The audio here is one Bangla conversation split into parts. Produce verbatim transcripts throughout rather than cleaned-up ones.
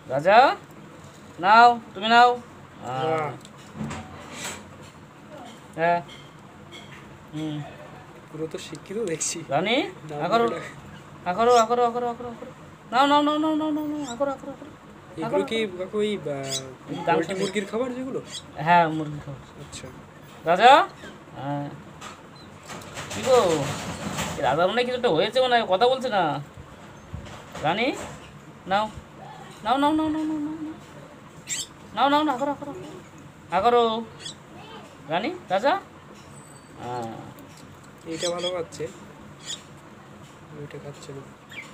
রাজা নাও, তুমি নাও। বাহ, হ্যাঁ। হুম। পুরো তো শিক্ষিত দেখছি। রানী নাম আকরো ধরে ডাক- আকরো আকরো আকরো আকরো আকরো নাও নাও নাও নাও নাও নাও নাও আকরো আকরো আকরো আকরো এগুলো কি আকরো। কাকু ওই এই গাংশা পোলট্রি দিয়ে। মুরগির খাবার যেগুলো? হ্যাঁ মুরগি খাও। আচ্ছা। রাজা হ্যাঁ। কি গো, এই রাজা মনে হয় কিছু একটা হয়েছে, মনে হয় কথা বলছে না। রানী নাও নাও নাও নাও নাও নাও নাও নাও নাও নাও না, আকরো আকরো আকরো। রানী রাজা হ্যাঁ। এইটা ভালো খাচ্ছে, ওইটা খাচ্ছে না।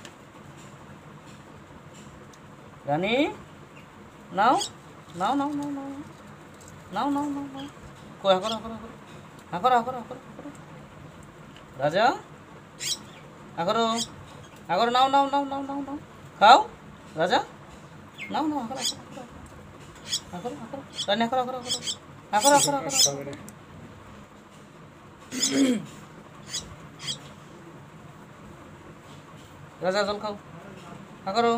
রানী নাও নাও নাও নাও নাও নাও নাও নাও নাও কই আকরো আকরো আকরো আকরো আকরো আকরো আকরো। রাজা আকরো আকরো নাও নাও নাও নাও নাও নাও খাও। রাজা নাও নাও আকরো আকরো আকরো আকরো আকরো। রানী আকরো আকরো আকরো আকরো আকরো আর আকরো। খাবে না। রাজা জল খাও আকরো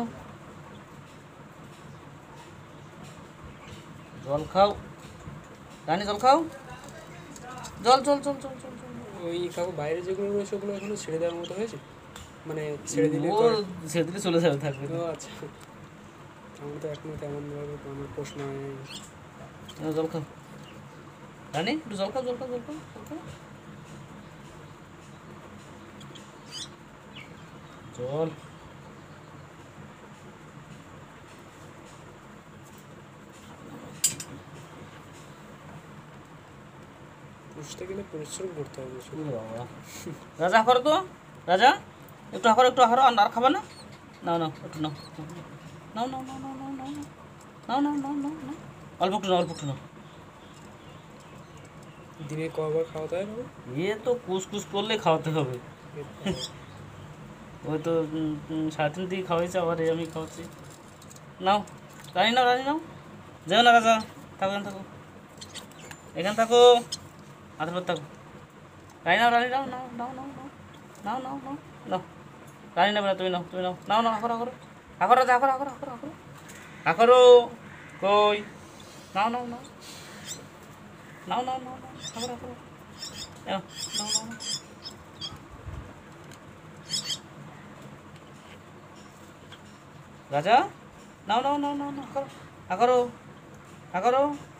জল খাও। রানী জল খাও, জল জল জল জল জল জল। ওই কাকু বাইরে যেগুলো রয়েছে ওগুলো এখনো ছেড়ে দেওয়ার মতো হয়েছে? মানে ছেড়ে দিলে ও তো আর- ছেড়ে দিলে চলে যাবে, থাকবে ও আচ্ছা, আমার তো এখনো তেমন ভাবে আমার প্রশ্ন হয়নি। না। জল খাও রানী, একটু জল খাও জল খাও জল খাও জল খাও। জল পুষতে গেলে পরিশ্রম করতে হবে শুধু। ওরে বাবা। রাজা হাঁকড়ো তো, রাজা একটু হাঁকড়ো একটু হাঁকড়ো। আর খাবে না? নাও নাও একটু নাও নাও নাও নাও নাও নাও নাও নাও নাও নাও নাও নাও অল্প একটু নাও অল্প একটু নাও। দিনে কবার খাওয়াতে হয় বাবু? এ তো কুসকুস করলে খাওয়াতে হবে। ওই তো উম, উম, সাড়ে তিন দিকে খাওয়াইছে, আবার এই আমি খাওয়াচ্ছি। নাও রানী নাও রানী নাও। যেও না রাজা, থাকো এখানে থাকো, এখানে থাকো, হাতের পর থাকো। রানী নাও রানী নাও নাও নাও নাও নাও নাও নাও নাও নাও। রানী নেবে না, তুমি নাও তুমি নাও নাও নাও আকরো আকরো আকরো রাজা আকরো আকরো আকরো আকরো আকরো। কই নাও নাও নাও নাও নাও নাও নাও আকরো আকরো নাও নাও নাও নাও। রাজা নাও নাও নাও নাও নাও আকরো আকরো আকরো